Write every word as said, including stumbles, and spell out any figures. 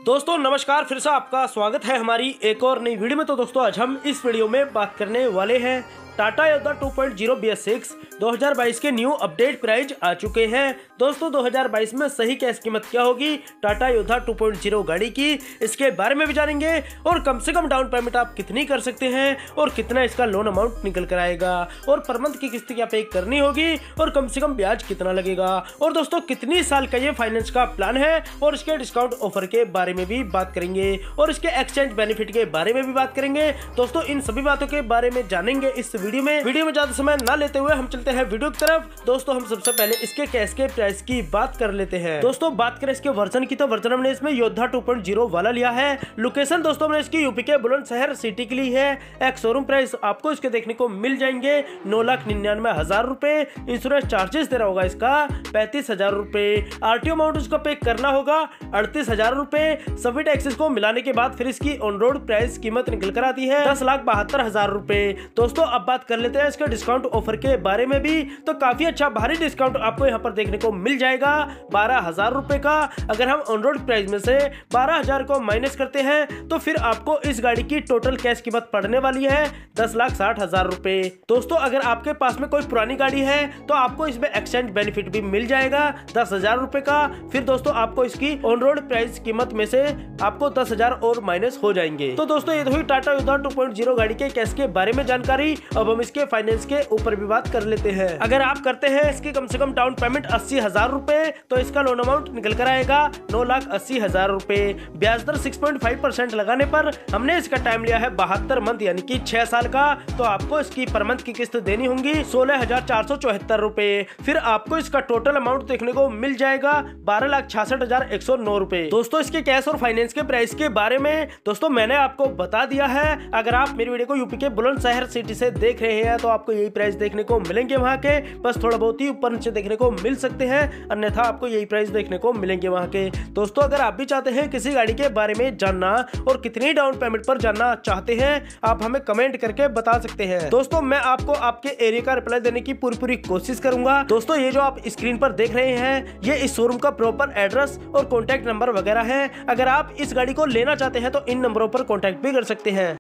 दोस्तों नमस्कार, फिर से आपका स्वागत है हमारी एक और नई वीडियो में। तो दोस्तों आज हम इस वीडियो में बात करने वाले हैं Tata Yodha two point zero B S six दो हज़ार बाईस के न्यू अपडेट प्राइस आ चुके हैं। दोस्तों दो हज़ार बाईस में सही कैश कीमत क्या होगी Tata Yodha two point zero गाड़ी की, इसके बारे में भी जानेंगे। और कम से कम डाउन पेमेंट आप कितनी कर सकते हैं और कितना इसका लोन अमाउंट निकल कर आएगा, और पर मंथ की किस्त क्या पे करनी होगी और कम से कम ब्याज कितना लगेगा, और दोस्तों कितनी साल का ये फाइनेंस का प्लान है और इसके डिस्काउंट ऑफर के बारे में भी बात करेंगे और इसके एक्सचेंज बेनिफिट के बारे में भी बात करेंगे। दोस्तों इन सभी बातों के बारे में जानेंगे इस वीडियो में। वीडियो में ज्यादा समय ना लेते हुए हम चलते हैं वीडियो की तरफ। दोस्तों हम सबसे पहले इसके कैश के प्राइस की बात कर लेते हैं। दोस्तों बात करें इसके वर्जन की, तो वर्जन हमने इसमें योद्धा टू पॉइंट ज़ीरो वाला लिया है। लोकेशन दोस्तों हमने इसकी यूपी के बुलंदशहर सिटी के लिए है। एक शोरूम प्राइस आपको इसके देखने को मिल जाएंगे नौ लाख निन्यानवे हजार रूपए। इंश्योरेंस चार्जेस दे रहा होगा इसका पैंतीस हजार रूपए। आरटीओ अमाउंट उसको पे करना होगा अड़तीस हजार रूपए। सभी टैक्सेस को मिलाने के बाद फिर इसकी ऑन रोड प्राइस कीमत निकल कर आती है दस लाख बहत्तर हजार रूपए। दोस्तों अब बात कर लेते हैं इसके डिस्काउंट ऑफर के बारे में भी। तो काफी अच्छा भारी डिस्काउंट आपको यहाँ पर देखने को मिल जाएगा बारह हजार रूपए का। अगर हम ऑन रोड प्राइस में से बारह हजार को माइनस करते हैं तो फिर आपको इस गाड़ी की टोटल कैश कीमत पड़ने वाली है दस लाख साठ हजार रूपए। दोस्तों अगर आपके पास में कोई पुरानी गाड़ी है तो आपको इसमें एक्सचेंज बेनिफिट भी मिल जाएगा दस हजार रूपए का। फिर दोस्तों आपको इसकी ऑन रोड प्राइस कीमत में से आपको दस हजार और माइनस हो जाएंगे। तो दोस्तों ये हुई Tata Yodha two point zero गाड़ी के कैश के बारे में जानकारी। अब हम इसके फाइनेंस के ऊपर भी बात कर लेते हैं। अगर आप करते हैं इसकी कम से कम डाउन पेमेंट अस्सी हजार रूपए तो इसका लोन अमाउंट निकल कर आएगा नौ लाख अस्सी हजार रूपए। ब्याज दर छह पॉइंट पाँच परसेंट लगाने पर हमने इसका टाइम लिया है बहत्तर मंथ यानी कि छह साल का। तो आपको इसकी पर मंथ की किस्त देनी होंगी सोलह हजार चार सौ चौहत्तर रूपए। फिर आपको इसका टोटल अमाउंट देखने को मिल जाएगा बारह लाख छियासठ हजार एक सौ नौ रूपए। दोस्तों इसके कैश और फाइनेंस के प्राइस के बारे में दोस्तों मैंने आपको बता दिया है। अगर आप मेरी वीडियो को यूपी के बुलंदशहर सिटी से देख रहे हैं तो आपको यही प्राइस देखने को मिलेंगे वहाँ के, बस थोड़ा बहुत ही ऊपर नीचे देखने को मिल सकते हैं, अन्यथा आपको यही प्राइस देखने को मिलेंगे वहाँ के। दोस्तों अगर आप भी चाहते हैं किसी गाड़ी के बारे में जानना और कितनी डाउन पेमेंट पर जानना चाहते हैं आप हमें कमेंट करके बता सकते हैं। दोस्तों मैं आपको आपके एरिया का रिप्लाई देने की पूरी पूरी कोशिश करूंगा। दोस्तों ये जो आप स्क्रीन पर देख रहे हैं ये इस शोरूम का प्रॉपर एड्रेस और कॉन्टैक्ट नंबर वगैरह है। अगर आप इस गाड़ी को लेना चाहते हैं तो इन नंबरों पर कॉन्टैक्ट भी कर सकते हैं।